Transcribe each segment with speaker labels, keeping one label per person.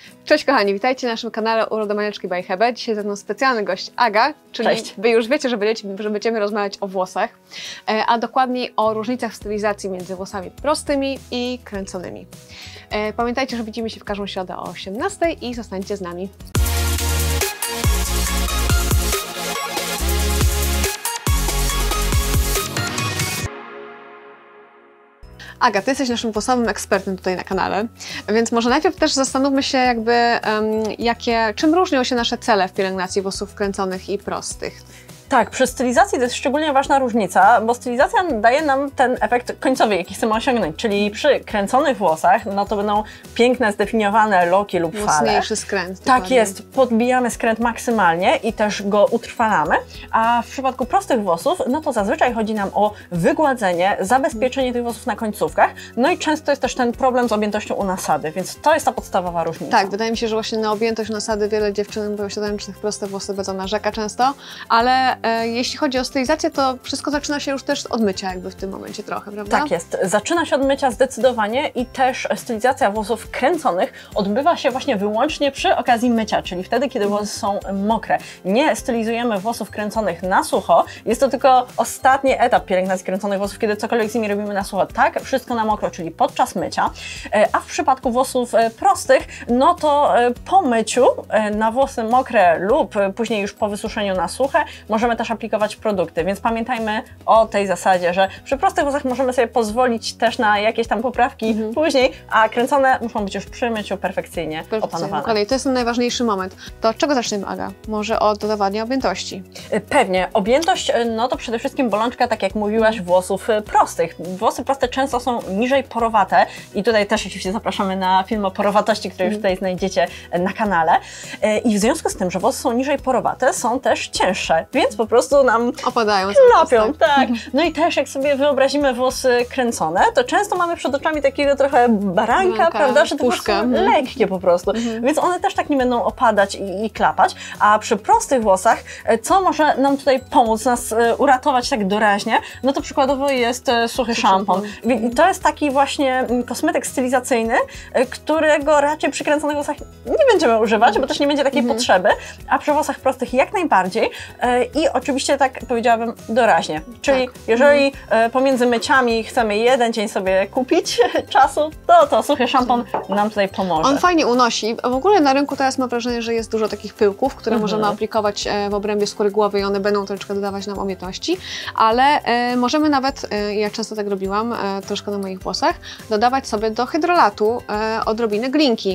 Speaker 1: Cześć kochani, witajcie na naszym kanale Urodomaniaczki by Hebe. Dzisiaj ze mną specjalny gość Aga, czyli
Speaker 2: Cześć.
Speaker 1: Wy już wiecie, że będziemy rozmawiać o włosach, a dokładniej o różnicach w stylizacji między włosami prostymi i kręconymi. Pamiętajcie, że widzimy się w każdą środę o 18 i zostańcie z nami. Aga, ty jesteś naszym włosowym ekspertem tutaj na kanale, więc może najpierw też zastanówmy się czym różnią się nasze cele w pielęgnacji włosów kręconych i prostych.
Speaker 2: Tak, przy stylizacji to jest szczególnie ważna różnica, bo stylizacja daje nam ten efekt końcowy, jaki chcemy osiągnąć, czyli przy kręconych włosach, no to będą piękne, zdefiniowane loki lub fale.
Speaker 1: Mocniejszy skręt.
Speaker 2: Tak
Speaker 1: dokładnie.
Speaker 2: jest, podbijamy skręt maksymalnie i też go utrwalamy, a w przypadku prostych włosów, no to zazwyczaj chodzi nam o wygładzenie, zabezpieczenie tych włosów na końcówkach, no i często jest też ten problem z objętością u nasady, więc to jest ta podstawowa różnica.
Speaker 1: Tak, wydaje mi się, że właśnie na objętość nasady wiele dziewczyn posiadających proste włosy będą narzeka często, ale jeśli chodzi o stylizację, to wszystko zaczyna się już też od mycia jakby w tym momencie trochę, prawda?
Speaker 2: Tak jest. Zaczyna się od mycia zdecydowanie i też stylizacja włosów kręconych odbywa się właśnie wyłącznie przy okazji mycia, czyli wtedy, kiedy włosy są mokre. Nie stylizujemy włosów kręconych na sucho, jest to tylko ostatni etap pielęgnacji kręconych włosów, kiedy cokolwiek z nimi robimy na sucho. Tak, wszystko na mokro, czyli podczas mycia, a w przypadku włosów prostych, no to po myciu na włosy mokre lub później już po wysuszeniu na suche możemy też aplikować produkty, więc pamiętajmy o tej zasadzie, że przy prostych włosach możemy sobie pozwolić też na jakieś tam poprawki później, a kręcone muszą być już przy myciu perfekcyjnie opanowane.
Speaker 1: Dokładnie, to jest ten najważniejszy moment. To od czego zaczniemy, Aga? Może od dodawania objętości?
Speaker 2: Pewnie. Objętość, no to przede wszystkim bolączka, tak jak mówiłaś, włosów prostych. Włosy proste często są niżej porowate i tutaj też oczywiście zapraszamy na film o porowatości, który już tutaj znajdziecie na kanale. I w związku z tym, że włosy są niżej porowate, są też cięższe, więc po prostu nam
Speaker 1: opadają.
Speaker 2: Klapią, tak. No i też jak sobie wyobrazimy włosy kręcone, to często mamy przed oczami takiego trochę baranka, prawda, że te włosy są lekkie po prostu, więc one też tak nie będą opadać i klapać, a przy prostych włosach, co może nam tutaj pomóc, nas uratować tak doraźnie, no to przykładowo jest suchy szampon. I to jest taki właśnie kosmetyk stylizacyjny, którego raczej przy kręconych włosach nie będziemy używać, bo też nie będzie takiej potrzeby, a przy włosach prostych jak najbardziej i oczywiście tak powiedziałabym doraźnie, czyli jeżeli pomiędzy myciami chcemy jeden dzień sobie kupić czasu, to suchy szampon nam tutaj pomoże.
Speaker 1: On fajnie unosi. W ogóle na rynku teraz mam wrażenie, że jest dużo takich pyłków, które możemy aplikować w obrębie skóry głowy i one będą troszeczkę dodawać nam objętości, ale możemy nawet, ja często tak robiłam, troszkę na moich włosach, dodawać sobie do hydrolatu odrobinę glinki.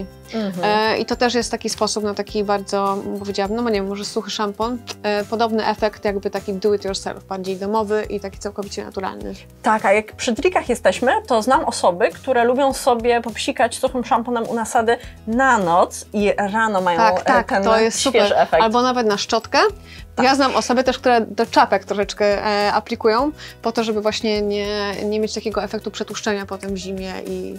Speaker 1: I to też jest taki sposób na taki bardzo, powiedziałabym, no nie wiem, może suchy szampon, podobny efekt jakby taki do it yourself, bardziej domowy i taki całkowicie naturalny.
Speaker 2: Tak, a jak przy trikach jesteśmy, to znam osoby, które lubią sobie popsikać suchym szamponem u nasady na noc i rano mają ten
Speaker 1: to jest
Speaker 2: świeży
Speaker 1: super.
Speaker 2: efekt.
Speaker 1: Albo nawet na szczotkę. Tak. Ja znam osoby też, które do czapek troszeczkę aplikują, po to, żeby właśnie nie mieć takiego efektu przetłuszczenia potem w zimie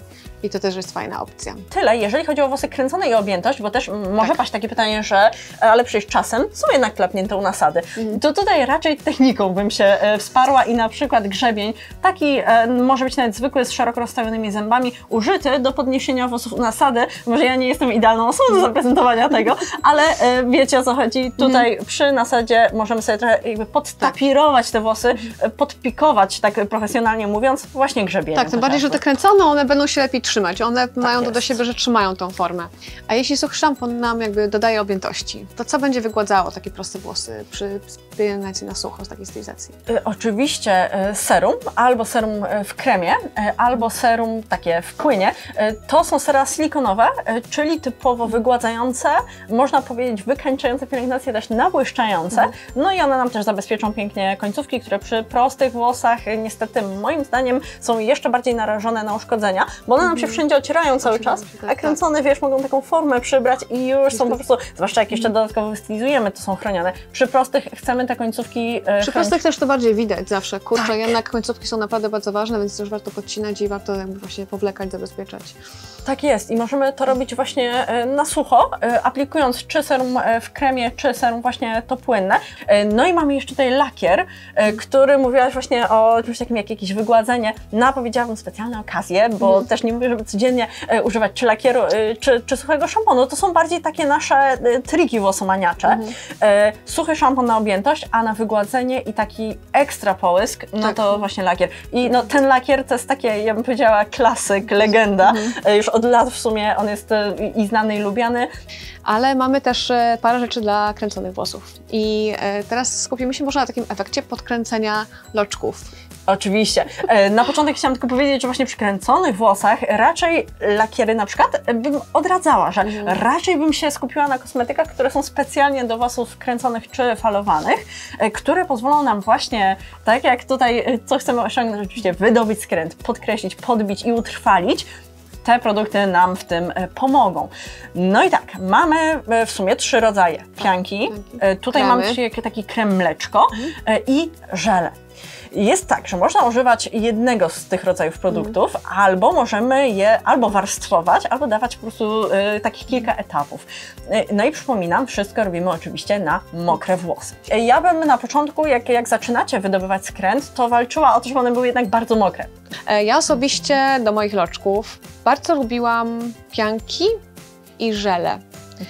Speaker 1: i to też jest fajna opcja.
Speaker 2: Tyle, jeżeli chodzi o włosy kręcone i objętość, bo też może paść takie pytanie, że ale przecież czasem są jednak klapnięte u nasady. To tutaj raczej techniką bym się wsparła i na przykład grzebień, taki może być nawet zwykły z szeroko rozstawionymi zębami, użyty do podniesienia włosów u nasady. Może ja nie jestem idealną osobą do zaprezentowania tego, ale wiecie o co chodzi. Tutaj przy nasadzie możemy sobie trochę jakby podtapirować te włosy, podpikować, tak profesjonalnie mówiąc, właśnie grzebieniem.
Speaker 1: Tak, tym bardziej, że te kręcone, one będą się lepiej trzymać. One mają to do siebie, że trzymają tą formę. A jeśli suchy szampon nam jakby dodaje objętości, to co będzie wygładzało takie proste włosy przy pielęgnacji na sucho z takiej stylizacji?
Speaker 2: Oczywiście serum, albo serum w kremie, albo serum takie w płynie. To są sera silikonowe, czyli typowo wygładzające, można powiedzieć wykańczające pielęgnację, też nabłyszczające. No i one nam też zabezpieczą pięknie końcówki, które przy prostych włosach niestety moim zdaniem są jeszcze bardziej narażone na uszkodzenia, bo one nam się wszędzie ocierają cały czas, a kręcone, wiesz, mogą taką formę przybrać i już są po prostu, zwłaszcza jak jeszcze dodatkowo wystylizujemy, to są chronione. Przy prostych chcemy te końcówki
Speaker 1: Przy prostych też to bardziej widać zawsze. Kurczę, jednak końcówki są naprawdę bardzo ważne, więc też warto podcinać i warto jakby właśnie powlekać, zabezpieczać.
Speaker 2: Tak jest i możemy to robić właśnie na sucho, aplikując czy serum w kremie, czy serum właśnie to płynne. No i mamy jeszcze tutaj lakier, który mówiłaś właśnie o czymś takim jak jakieś wygładzenie na, powiedziałabym, specjalne okazje, bo też nie mówię, żeby codziennie używać czy lakieru, czy suchego szamponu. To są bardziej takie nasze triki włosomaniacze. Suchy szampon na objętość, a na wygładzenie i taki ekstra połysk, no to właśnie lakier. I no, ten lakier to jest takie, ja bym powiedziała, klasyk, legenda. Już od lat w sumie on jest i znany, i lubiany.
Speaker 1: Ale mamy też parę rzeczy dla kręconych włosów. I teraz skupimy się może na takim efekcie podkręcenia loczków.
Speaker 2: Oczywiście. Na początek chciałam tylko powiedzieć, że właśnie przy kręconych włosach raczej lakiery na przykład bym odradzała, że raczej bym się skupiła na kosmetykach, które są specjalnie do włosów kręconych czy falowanych, które pozwolą nam właśnie, tak jak tutaj, co chcemy osiągnąć, oczywiście wydobyć skręt, podkreślić, podbić i utrwalić. Te produkty nam w tym pomogą. No i tak, mamy w sumie 3 rodzaje pianki. Tutaj mamy taki krem mleczko i żele. Jest tak, że można używać jednego z tych rodzajów produktów, albo możemy je warstwować, albo dawać po prostu takich kilka etapów. No i przypominam, wszystko robimy oczywiście na mokre włosy. Ja bym na początku, jak zaczynacie wydobywać skręt, to walczyła o to, żeby one były jednak bardzo mokre.
Speaker 1: Ja osobiście do moich loczków bardzo lubiłam pianki i żele.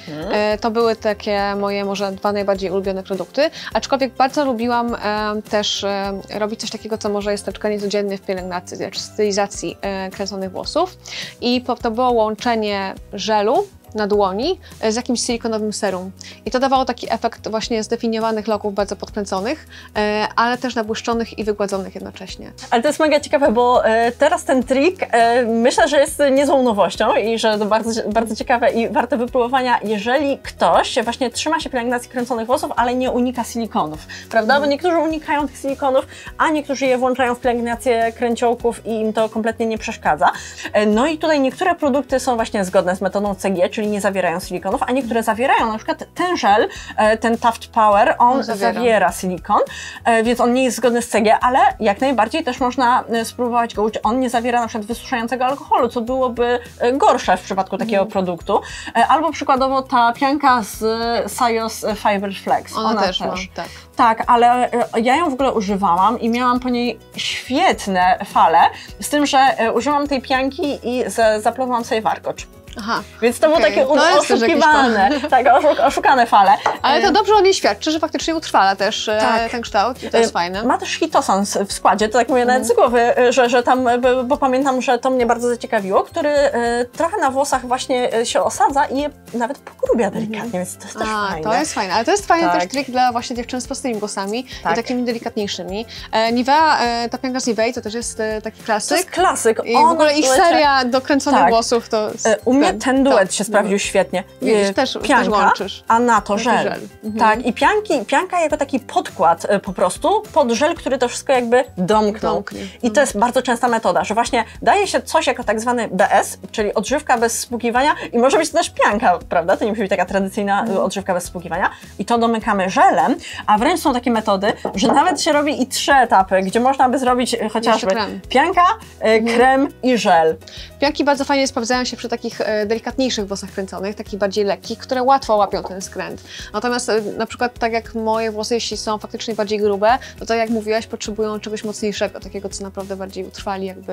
Speaker 1: To były takie moje może 2 najbardziej ulubione produkty, aczkolwiek bardzo lubiłam też robić coś takiego, co może jest troszkę niecodziennie w pielęgnacji, czy stylizacji kręconych włosów. I to było łączenie żelu na dłoni z jakimś silikonowym serum. I to dawało taki efekt właśnie zdefiniowanych loków bardzo podkręconych, ale też nabłyszczonych i wygładzonych jednocześnie.
Speaker 2: Ale to jest mega ciekawe, bo teraz ten trik myślę, że jest niezłą nowością i że to bardzo, bardzo ciekawe i warte wypróbowania, jeżeli ktoś właśnie trzyma się pielęgnacji kręconych włosów, ale nie unika silikonów, prawda? Bo niektórzy unikają tych silikonów, a niektórzy je włączają w pielęgnację kręciołków i im to kompletnie nie przeszkadza. No i tutaj niektóre produkty są właśnie zgodne z metodą CG, czyli nie zawierają silikonów, a niektóre zawierają, na przykład ten żel, ten Taft Power, on zawiera silikon, więc on nie jest zgodny z CG, ale jak najbardziej też można spróbować go użyć. On nie zawiera na przykład wysuszającego alkoholu, co byłoby gorsze w przypadku takiego produktu. Albo przykładowo ta pianka z Sios Fiber Flex.
Speaker 1: Ona też ma, tak.
Speaker 2: Tak, ale ja ją w ogóle używałam i miałam po niej świetne fale, z tym, że użyłam tej pianki i zaplątałam sobie warkocz.
Speaker 1: Aha,
Speaker 2: więc to było takie oszukiwane, tak, oszukane fale.
Speaker 1: Ale to dobrze o niej świadczy, że faktycznie utrwala też ten kształt i to jest fajne.
Speaker 2: Ma też hitosan w składzie, to tak mówię nawet z głowy, że tam, bo pamiętam, że to mnie bardzo zaciekawiło, który trochę na włosach właśnie się osadza i je nawet pogrubia delikatnie, więc to jest też fajne.
Speaker 1: To jest fajne, ale to jest fajny też trik dla właśnie dziewczyn z prostymi włosami i takimi delikatniejszymi. Nivea, ta pianka z Nivei to też jest taki klasyk.
Speaker 2: To jest klasyk.
Speaker 1: I w ogóle ich seria dokręconych włosów to
Speaker 2: u mnie ten duet się sprawdził świetnie.
Speaker 1: Widzisz, też łączysz.
Speaker 2: A na to żel. Tak, i pianka jako taki podkład po prostu pod żel, który to wszystko jakby domknął. I to jest bardzo częsta metoda, że właśnie daje się coś jako tak zwany BS, czyli odżywka bez spłukiwania i może być to też pianka, prawda? To nie musi być taka tradycyjna odżywka bez spłukiwania. I to domykamy żelem, a wręcz są takie metody, że nawet się robi i 3 etapy, gdzie można by zrobić chociażby pianka, krem i żel.
Speaker 1: Pianki bardzo fajnie sprawdzają się przy takich delikatniejszych włosach kręconych, takich bardziej lekkich, które łatwo łapią ten skręt. Natomiast na przykład tak jak moje włosy, jeśli są faktycznie bardziej grube, to tak jak mówiłaś, potrzebują czegoś mocniejszego, takiego, co naprawdę bardziej utrwali jakby.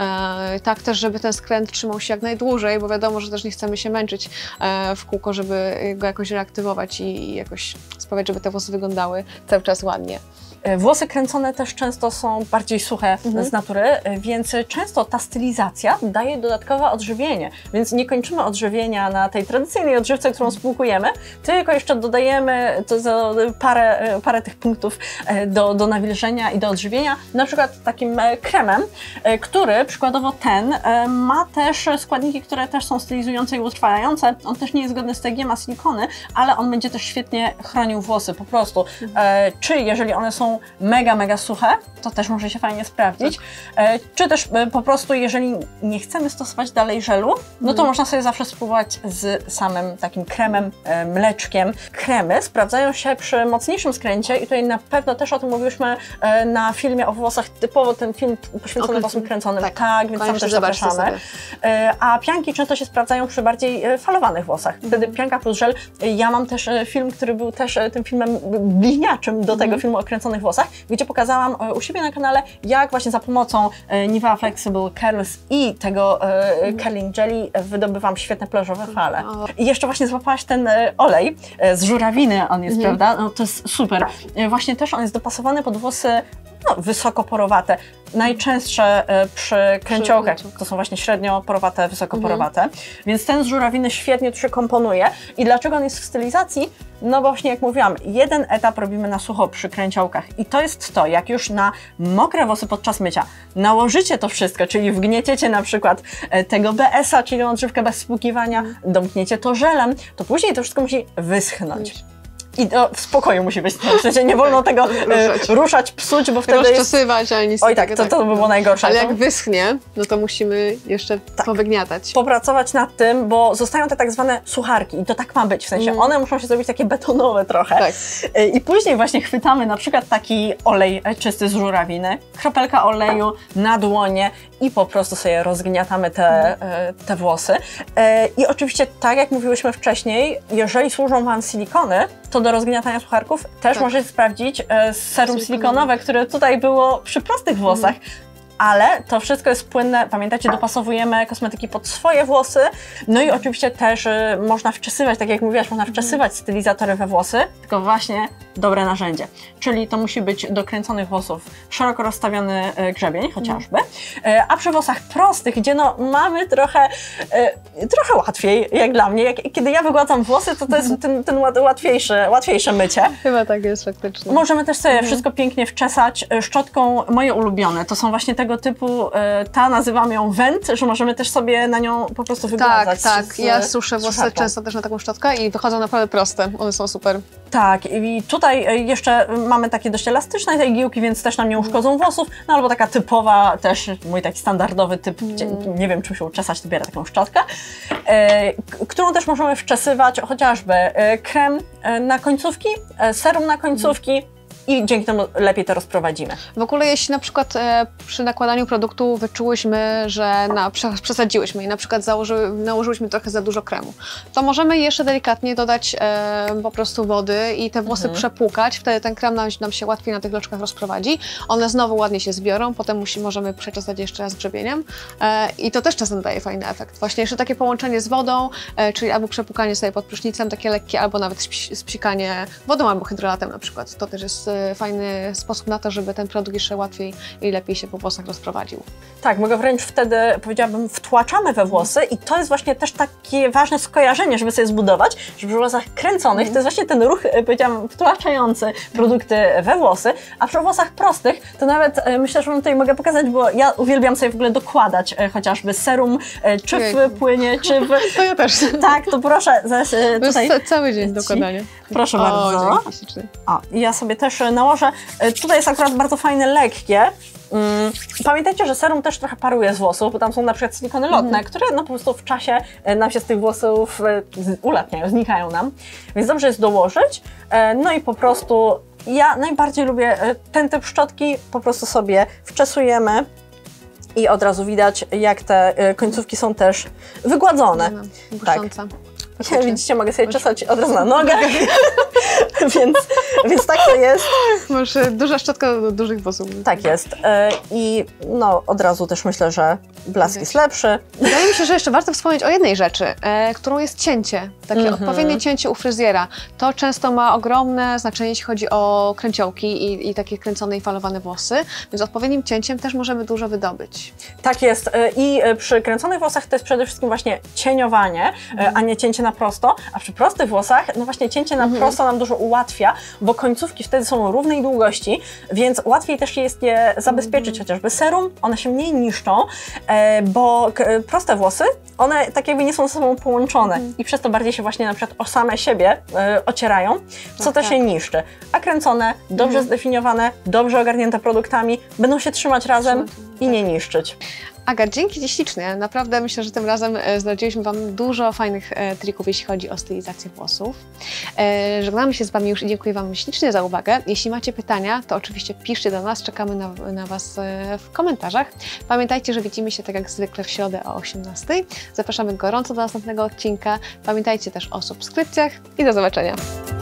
Speaker 1: Tak też, żeby ten skręt trzymał się jak najdłużej, bo wiadomo, że też nie chcemy się męczyć w kółko, żeby go jakoś reaktywować i jakoś sprawiać, żeby te włosy wyglądały cały czas ładnie.
Speaker 2: Włosy kręcone też często są bardziej suche z natury, więc często ta stylizacja daje dodatkowe odżywienie. Więc nie kończymy odżywienia na tej tradycyjnej odżywce, którą spłukujemy, tylko jeszcze dodajemy parę tych punktów do nawilżenia i do odżywienia. Na przykład takim kremem, który przykładowo ten ma też składniki, które też są stylizujące i utrwalające. On też nie jest zgodny z TG, ma silikony, ale on będzie też świetnie chronił włosy po prostu. Czy jeżeli one są są mega suche, to też może się fajnie sprawdzić. Czy też po prostu, jeżeli nie chcemy stosować dalej żelu, no to można sobie zawsze spróbować z samym takim kremem, mleczkiem. Kremy sprawdzają się przy mocniejszym skręcie i tutaj na pewno też o tym mówiłyśmy na filmie o włosach, typowo ten film poświęcony włosem kręconym. Tak, więc tam też zapraszamy. A pianki często się sprawdzają przy bardziej falowanych włosach. Wtedy pianka plus żel. Ja mam też film, który był też tym filmem bliźniaczym do tego filmu o kręconych włosach, gdzie pokazałam u siebie na kanale, jak właśnie za pomocą Nivea Flexible Curls i tego curling jelly wydobywam świetne plażowe fale. I jeszcze właśnie złapałaś ten olej z żurawiny, on jest, prawda? No, to jest super. Właśnie też on jest dopasowany pod włosy wysoko porowate. Najczęstsze przy kręciołkach to są właśnie średnio porowate, wysoko porowate. Więc ten z żurawiny świetnie tu się komponuje. I dlaczego on jest w stylizacji? No bo właśnie jak mówiłam, jeden etap robimy na sucho przy kręciołkach i to jest to, jak już na mokre włosy podczas mycia nałożycie to wszystko, czyli wgnieciecie na przykład tego BS-a, czyli odżywkę bez spłukiwania, domkniecie to żelem, to później to wszystko musi wyschnąć. I w spokoju musi być, w sensie nie wolno tego ruszać, psuć, bo wtedy
Speaker 1: rozczesywać, ale nic.
Speaker 2: Oj tak, to by było najgorsze.
Speaker 1: Ale jak wyschnie, no to musimy jeszcze powygniatać.
Speaker 2: Popracować nad tym, bo zostają te tak zwane sucharki i to tak ma być, w sensie one muszą się zrobić takie betonowe trochę. Tak. I później właśnie chwytamy na przykład taki olej czysty z żurawiny, kropelka oleju na dłonie i po prostu sobie rozgniatamy te włosy. I oczywiście, tak jak mówiłyśmy wcześniej, jeżeli służą Wam silikony, to do rozgniatania sucharków też możecie sprawdzić serum silikonowe, które tutaj było przy prostych włosach. Ale to wszystko jest płynne, pamiętajcie, dopasowujemy kosmetyki pod swoje włosy, no i oczywiście też można wczesywać, tak jak mówiłaś, można wczesywać stylizatory we włosy, tylko właśnie dobre narzędzie. Czyli to musi być do kręconych włosów szeroko rozstawiony grzebień chociażby, a przy włosach prostych, gdzie no mamy trochę łatwiej, jak dla mnie, kiedy ja wygładzam włosy, to jest ten łatwiejsze mycie.
Speaker 1: Chyba tak jest faktycznie.
Speaker 2: Możemy też sobie wszystko pięknie wczesać szczotką, moje ulubione, to są właśnie tego typu, nazywam ją węd, że możemy też sobie na nią po prostu wygładzać.
Speaker 1: Tak. Ja suszę włosy często też na taką szczotkę i wychodzą naprawdę proste, one są super.
Speaker 2: Tak, i tutaj jeszcze mamy takie dość elastyczne te igiełki, więc też nam nie uszkodzą włosów, no albo taka typowa, też mój taki standardowy typ, gdzie nie wiem czym się uczesać, to biorę taką szczotkę, którą też możemy wczesywać, chociażby krem na końcówki, serum na końcówki, i dzięki temu lepiej to rozprowadzimy.
Speaker 1: W ogóle jeśli na przykład przy nakładaniu produktu wyczułyśmy, że przesadziłyśmy i na przykład nałożyłyśmy trochę za dużo kremu, to możemy jeszcze delikatnie dodać po prostu wody i te włosy przepłukać, wtedy ten krem nam się łatwiej na tych loczkach rozprowadzi. One znowu ładnie się zbiorą, potem możemy przeczesać jeszcze raz grzebieniem i to też czasem daje fajny efekt. Właśnie jeszcze takie połączenie z wodą, czyli albo przepłukanie sobie pod prysznicem, takie lekkie, albo nawet spsikanie wodą albo hydrolatem na przykład. To też jest fajny sposób na to, żeby ten produkt jeszcze łatwiej i lepiej się po włosach rozprowadził.
Speaker 2: Tak, my go wręcz wtedy, powiedziałabym, wtłaczamy we włosy i to jest właśnie też takie ważne skojarzenie, żeby sobie zbudować, że przy włosach kręconych to jest właśnie ten ruch, powiedziałam, wtłaczający produkty we włosy, a przy włosach prostych to nawet myślę, że tutaj mogę pokazać, bo ja uwielbiam sobie w ogóle dokładać chociażby serum, czy w płynie, czy w...
Speaker 1: To ja też.
Speaker 2: Tak, to proszę, zaraz tutaj...
Speaker 1: To jest cały dzień dokładanie.
Speaker 2: Proszę bardzo. Ja sobie też nałożę. Tutaj jest akurat bardzo fajne, lekkie. Pamiętajcie, że serum też trochę paruje z włosów, bo tam są na przykład silikony lotne, które no po prostu w czasie nam się z tych włosów ulatniają, znikają nam. Więc dobrze jest dołożyć. No i po prostu ja najbardziej lubię ten typ szczotki, po prostu sobie wczesujemy i od razu widać, jak te końcówki są też wygładzone.
Speaker 1: Błyszczące.
Speaker 2: Tak. Widzicie, mogę sobie czesać od razu na nogach, więc tak to jest.
Speaker 1: Masz duża szczotka do dużych włosów.
Speaker 2: Tak jest. I no, od razu też myślę, że blask jest lepszy.
Speaker 1: Wydaje mi się, że jeszcze warto wspomnieć o jednej rzeczy, którą jest cięcie. Takie odpowiednie cięcie u fryzjera. To często ma ogromne znaczenie, jeśli chodzi o kręciołki i takie kręcone i falowane włosy, więc odpowiednim cięciem też możemy dużo wydobyć.
Speaker 2: Tak jest. I przy kręconych włosach to jest przede wszystkim właśnie cieniowanie, a nie cięcie na na prosto, a przy prostych włosach, no właśnie cięcie na prosto nam dużo ułatwia, bo końcówki wtedy są równej długości, więc łatwiej też jest je zabezpieczyć, chociażby serum, one się mniej niszczą, bo proste włosy, one tak jakby nie są ze sobą połączone i przez to bardziej się właśnie na przykład o same siebie ocierają, co to się niszczy. A kręcone, dobrze zdefiniowane, dobrze ogarnięte produktami, będą się trzymać razem i nie niszczyć.
Speaker 1: Aga, dzięki Ci ślicznie. Naprawdę myślę, że tym razem zdradziliśmy Wam dużo fajnych trików, jeśli chodzi o stylizację włosów. Żegnamy się z Wami już i dziękuję Wam ślicznie za uwagę. Jeśli macie pytania, to oczywiście piszcie do nas, czekamy na Was w komentarzach. Pamiętajcie, że widzimy się tak jak zwykle w środę o 18:00. Zapraszamy gorąco do następnego odcinka. Pamiętajcie też o subskrypcjach i do zobaczenia.